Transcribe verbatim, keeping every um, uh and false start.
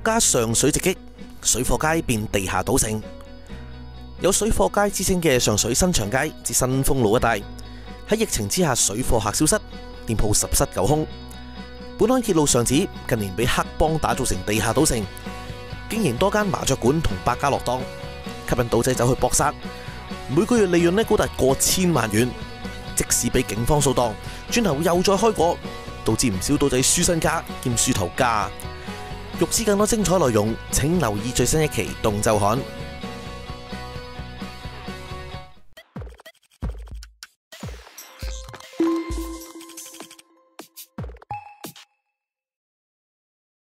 家上水直擊，水貨街變地下賭城。有水貨街之稱嘅上水新祥街至新豐路一帶，喺疫情之下水貨客消失，店鋪十室九空。本án揭露上址近年被黑幫打造成地下賭城，經營多間麻雀館同百家樂檔，吸引賭仔走去搏殺，每個月利潤呢高達過千萬元。即使俾警方掃蕩，轉頭又再開過，導致唔少賭仔輸身家兼輸頭家。欲知更多精彩內容，請留意最新一期《動週刊》。